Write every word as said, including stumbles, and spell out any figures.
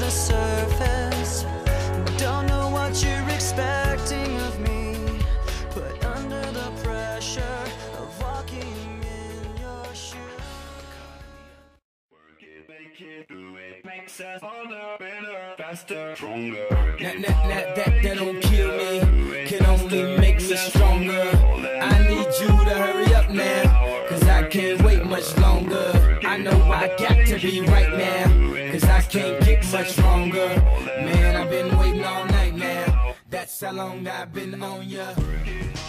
the surface. Don't know what you're expecting of me, but under the pressure of walking in your shoes. Work it, make it, do it, makes us harder, better, faster, stronger. That, that, that, that, that don't kill me, can only make me stronger. I need you to hurry up now, cause I can't wait much longer. I know I got to be right now, cause I can't get much longer. Man, I've been waiting all night now, that's how long I've been on ya.